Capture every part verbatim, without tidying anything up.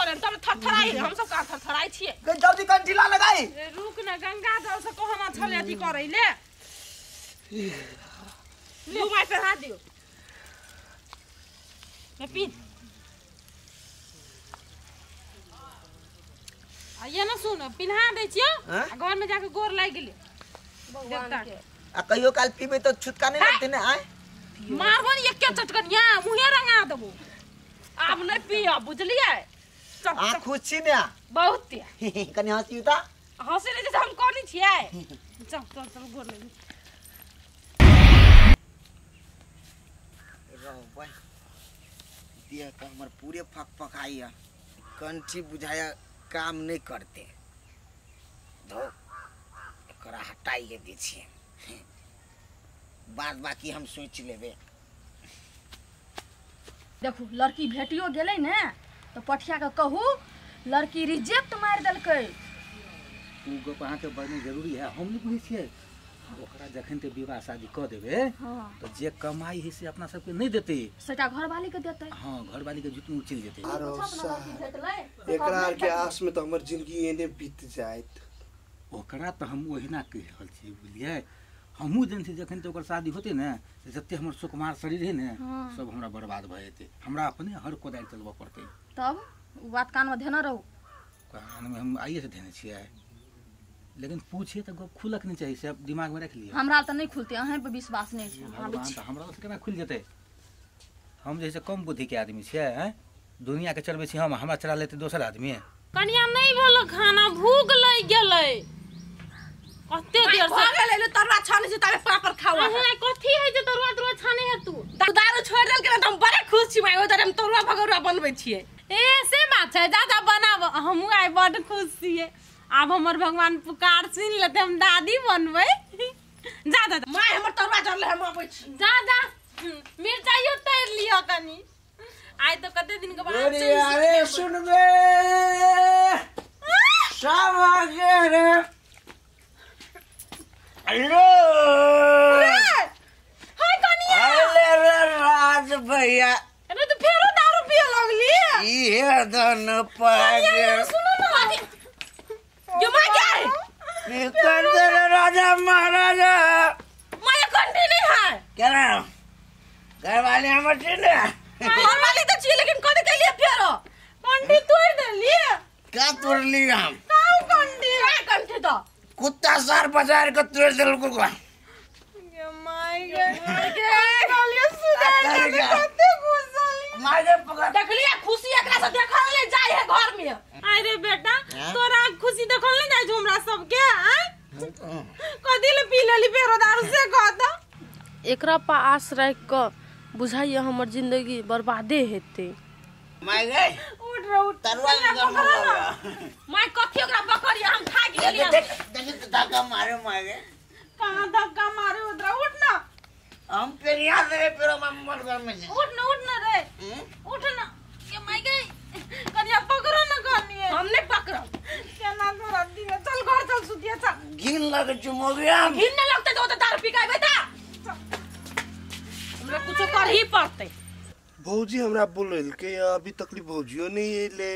करे तब थरथराई हम सब का थरथराई छिए जल्दी कंठी ला लगाई रुक न गंगा जल से कहना छले अथी करे ले लू माय पे हाथ दियो मैं पी आ ये ना सुन पिन्हा दे छियो घर में जाके गोर लाग गेले भगवान के आ कहियो काल पीबे तो छुटका नहीं लगते ने आए मारबन एक के चटकनिया मुहे रंगा देबो अब नहीं पिया बुझलिए आ खुशी ने बहुत कनी हंसी उता हंसी ले जैसे हम कोनी छिए चल चल चल गोर लगी रहो भाई दिया का हमर पूरे फक फकाइया कंठी बुझाया काम नहीं करते दो एकरा हटाइए दीजिए बाद बाकी हम सोच लेबे देखो लड़की भेटियो गेलै ने तो पठिया के कहू लड़की रिजेक्ट मार देलकै उ गप अहाँ के बड़ने जरूरी है हम नहीं बुझे छियै ओकरा जखन ते विवाह शादी क देबे हां तो जे कमाई है से अपना सब के नहीं देते सेटा घर वाली के देतै हां घर वाली के जुटू उछिल जेते एकरा के आस में तो हमर जिंदगी एने बीत जायत ओकरा तो हम ओहिना कह रहल छी बुझलिए हमहू जन से जखन तो ओकर शादी होते ने जत्ते हमर सुकुमार शरीर है ने सब हमरा बर्बाद भ जेते हमरा अपने हर कोदाल चलबा पड़ते तब बात कान में ध्यान रहू कान में हम आइए से ध्यान छियै लेकिन पूछे तो गप खुलक नहीं चाहिए सब दिमाग में रख लिए हमरा त नहीं खुलते अहे पे विश्वास नहीं छै भगवान तो हमरा से केना खुल जेते हम जैसे कम बुद्धि के आदमी छियै हैं दुनिया के चलबे छी हम हमरा चला लेते दोसर आदमी कनिया नहीं भेल खाना भूख लग गेलै कते देर से भागे ले तरुआ छाने से तबे पापड़ खावा है कथि है जे तरुआ तरुआ छाने है तू दारू छोड़ देल के हम बड़े खुश छी भाई ओदर हम तरुआ भगरुआ बनबै छियै ए से बात है दादा बनाब हम आइ बड़ खुश छियै अब हमर भगवान पुकार सुन लेते हम दादी बनबै जा दादा माय हमर तरुआ जरले हम आबै छी जा जा मिर्चाइयो तैर लियो कनी आइ तो कते दिन के बाद अरे अरे सुन बे सब आ गए रे हेलो हाय कनिया अरे रे राज भैया अरे तू फेरो दारू पिए लगली ये धन पागे सुनो ना ये मां क्या है ये कर दे राजा महाराजा मां ये कंठी नहीं है क्या ना घर वाले हम चिने घर वाली तो छी लेकिन कद के लिए फेरो कंठी तोड़ दे लिए क्या तोड़ ली हम काऊ कंठी है कंठी तो कुत्ता सार बाजार का तोड़ दे को ये माय के गालियां सुधार के कते घुसली मारे पकड़ देख लिया खुशी एकरा से देखल ले जाय है घर में अरे बेटा तोरा खुशी देखल ले जाय हमरा सब के हैं कदी ले पी लेली फेरो दारू से कहता एकरा पर आस रख क बुझाइए हमर जिंदगी बर्बादे हेते माय गए उठ रे उठ तरुआ निकल माय कथि ओकरा पकड़िया हम खा गेलिए देख देख धक्का मारे मारे कहां धक्का मारे उधर उठ ना हम फिर यहां से फिर हम मर घर में उठ ना उठ ना रे उठ ना ये माय गई कनिया पकड़ो ना कनिए हम नहीं पकड़ो क्या ना कर दी चल घर चल सुतिया चल घिन लग चुमो गया घिन न लगते तो दारू पी के बेटा हमरा कुछ कर ही पड़ते भौजी हमरा बोलल के अभी तकलीफ भौजियो नहीं एले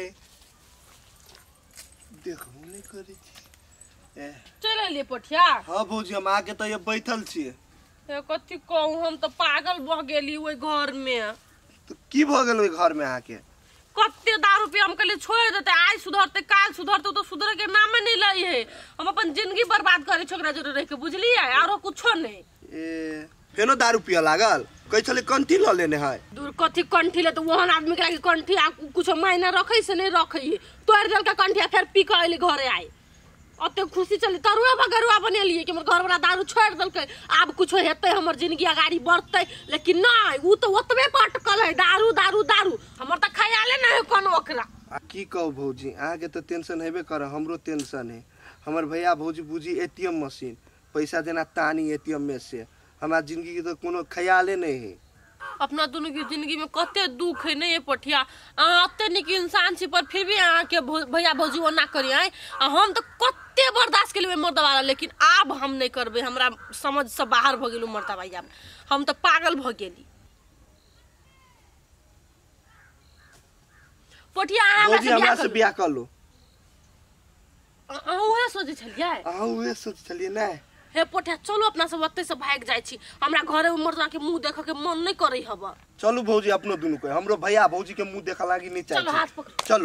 देखो नहीं करी छी ए चल ले पठिया हां भौजी हम आके तो ये बैठल छी ए कथि कहू हम तो पागल भ गेली ओइ घर में तो की भ गेल ओइ घर में आके कते दारू पे हम कहले छोड़ देते आज सुधरते काल सुधरते तो सुधरे के नाम नहीं लई है हम अपन जिंदगी बर्बाद करे छोकरा जोरे रह के बुझली है और कुछो नहीं ए फेनो दारू पिया लागल कई छले कंठी ल लेने है दूर कथि कंठी ले तो वहन आदमी के लागी कंठी कुछ मायना रखै से नहीं रखै तोड़ देल का कंठी फिर पी के आइले घरे आए अते खुशी चली तरुआ भगरुआ बनेलिए कि हमर घर वाला दारू छोड़ देल के अब कुछ हेते हमर जिंदगी आगाड़ी बढ़ते लेकिन नहीं उ तो ओतबे पटकल है दारू दारू दारू हमर त ख्याले नहीं कोनो ओकरा की कहू भौजी आगे तो टेंशन हेबे कर हमरो टेंशन है हमर भैया भौजी बुझी एटीएम मशीन पैसा देना तानी एटीएम में से हमारा जिंदगी की तो कोनो ख्याले नहीं है अपना दोनों की जिंदगी में कते दुख है नहीं पठिया अते निक इंसान छी पर फिर भी आ के भैया भौजी ओना करी आए हम तो कते बर्दाश्त के लिए मर्द वाला लेकिन अब हम नहीं करबे हमरा समझ से बाहर भ गेलु मर्द भैया हम तो पागल भ गेली पोठिया अहाँ भौजी हमरा हमरा से से बियाह कर लो। अहाँ उहे सोचे छलियै अहाँ उहे सोच छलियै नै। हे पोठिया चलो अपना सब ओते से भाग जाय छी, हमरा घरे में मर्दा के मुंह देख के मन नहीं करे हबा। चलू भौजी अपनो दुनू के, हमरो भैया भौजी के मुंह देखा लागी नहीं चाहिए। चलो हाथ पकड़। चलो।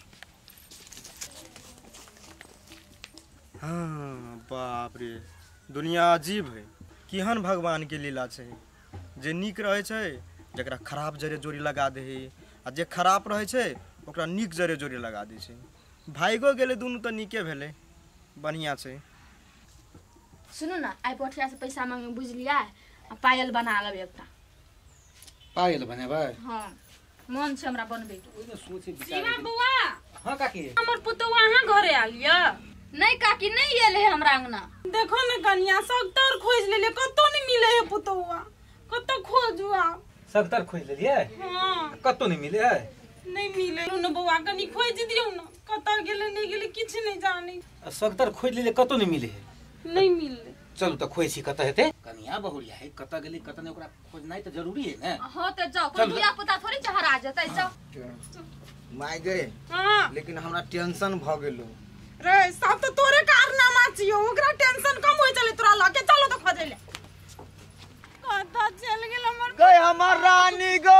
हाँ बाप रे, दुनिया अजीब है। केहन भगवान के लीला छै, जे नीक रहे छै जकरा खराब जरे जोड़ी लगा दे है, आ जे खराब रहे छै ओकरा नीक जरे जोड़ी लगा दे छै। भाइगो गेले दुनू त नीके भेले, बढ़िया छै। सुनू ना, आई पोठिया से पैसा मांगे बुझलियै, आ पायल बना लेब एकटा। पायल बनेबै? हां मन से हमरा बनबे के। ओइमे सोचे विचार। सीमा बुआ हां काकी, हमर पुतवा अहाँ घरे आलिया? नहीं काकी नहीं एले है हमरा अंगना। देखो न कनिया सख्तर खोज लेले, कतो नहीं मिले है पुतवा, कतो खोजू आप। सख्तर खोज लेलिए? हां कतो नहीं मिले है? नहीं मिले न बुआ, कनी खोज दियो न, कतो गेले नहीं गेले किछ नहीं जानी। सख्तर खोज लेले कतो नहीं मिले है? नहीं मिले। चलू त खोजी कत हेते? कनिया बहुरिया है, कत गेली कत ने, ओकरा खोजनाइ त जरूरी है ना। हां त जाओ, कोई चल। बुया पता थोड़ी चहरा जतै। जाओ माय गए हां लेकिन हमरा टेंशन भ गेलो रे, सब तो तोरे कारनामा छियो, ओकरा टेंशन कम होय चले तोरा लगे। चलो तो खोजे ले। कता चल गेल हमर गए हमर रानी गो।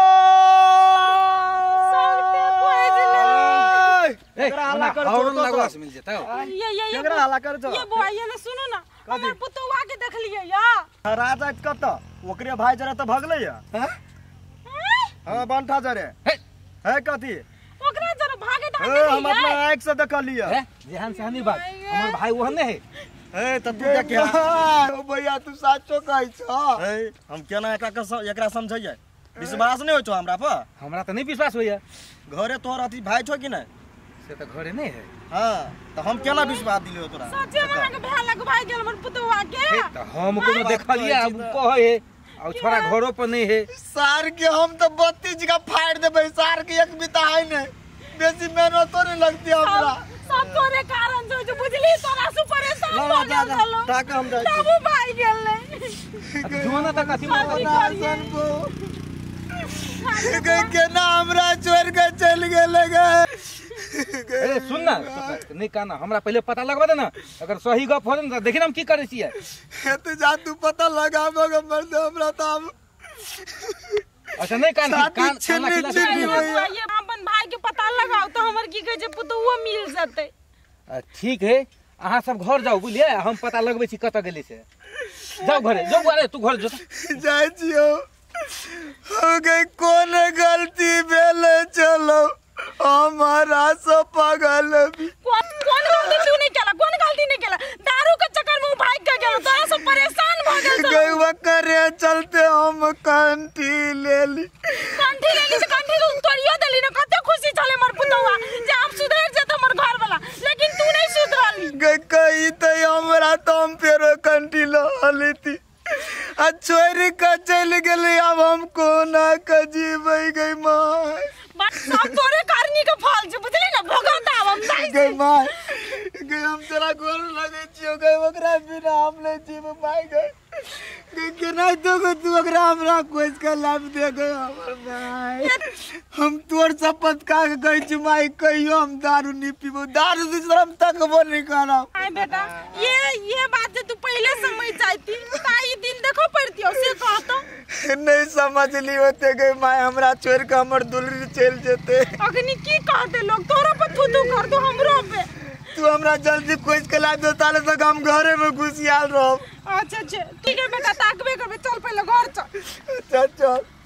सख्ते खोज ले। ए हल्ला कर, हॉर्न लगवा से मिल जेता। ये ये ये केकरा हल्ला कर जो? ये बुआ ये न सुनो ना, हमर पुतवा के देख लियो या। राजा कत ओकरे भाई जरे त भगले या। हैं? हां बंठा जरे हे है कथी? ओकरा जरा भागे ए, धागे हम अपना आंख से देख लिया। है जेहन से हनी बात, हमर भाई ओहन नहीं है। ए त तू देख क्या? ओ भैया तू साचो कहै छ। ए हम केना एकरा के स- एकरा समझैयै? विश्वास नहीं हो छो हमरा पर? हमरा त नहीं विश्वास होइया। घरे तोहर अथी भाई छो कि नहीं? से त घरे नहीं है। हाँ तो हम केना विश्वास दिलियो तोरा? सच्चे में के भे लग भाई गेल हमर पुतवा के। हे त हम कोनो देखलिए, अब कहे है और छोरा घरो पर नहीं है। सार के हम तो बत्तीस जगह फाड़ देबै, सार के एक बिता है नहीं, बेसी मेहनत तो नहीं लगती हमरा। सब तोरे कारण जो जो बुझली, तोरा से परेशान ला, हो ला, जा, गेल जा, छलो। ताके हम जाइ छी। तबु भाई गेल नहीं। जुआना त कथि कथी में करिए? गई के ना हमरा छोड़ के चल गेले गए। ए सुन ना, नहीं कहना, हमरा पहले पता लगवा दे ना, अगर सही गप हो ना देखि ना हम की करे छियै। तो जा तू पता लगाबोगे मर्द हमरा तो हम अच्छा नहीं कान साथी कान छिन्नी कान छिन्नी खिला- भैया। ये अपन भाई के पता लगाओ तो हमर की कहे जे पुतवा मिल जते। आ, ठीक है, अहाँ सब घर जाओ बुझलिए, हम पता लगबै छी कत गेली से। जाओ घरे, जाओ घरे, तू घर जो। जाय छियो हो गई कौन गलती भेले, चलो हमारा सब पागल भी। कौन कौन गलती तू नहीं केला? कौन गलती नहीं केला? दारू के चक्कर में भाग के गेल, तोरा सब परेशान भ गेल। गई वकरे चलते हम कंठी ले ली। कंठी ले ली से कंठी तू तोड़ियो देली ना, कते खुशी चले हमर पुतवा जे हम सुधर जेत हमर घर वाला, लेकिन तू नहीं सुधरली। गई कही तो हमरा तो हम फेरो कंठी ला लेती, आ छोरी का चल गेली, अब हम कोना का जीबै गई माँ। बट सब तोरे करनी के फल छै, बुझली ना, भोगता हम नहीं गई माँ गई हम तेरा गोल लगे छियो, गई ओकरा बिना हम नहीं जीव पाए गई। गई केना तो तू ओकरा हमरा खोज के लाभ दे गई हमर भाई। हम तोर शपथ का के गई छी माई, कहियो हम दारू नहीं पीबो, दारू दूसरा हम तकबो नहीं करब। आए बेटा, ये ये बात जे तू पहले समझ जाती, ताई दिन देखो पड़ती हो से कहतो। नहीं समझ ली होते गई माई, हमरा छोड़ के हमर दुलरी चल जेते। अग्नि की कहते लोग, तोरा पर थू थू कर दो हमरो पे। तू हमरा जल्दी खोज के ला दो, ताले तक हम घरे में घुसियाल रहब। अच्छा अच्छा ठीक है बेटा, ताकबे करबे, चल पहले घर चल। चल चल।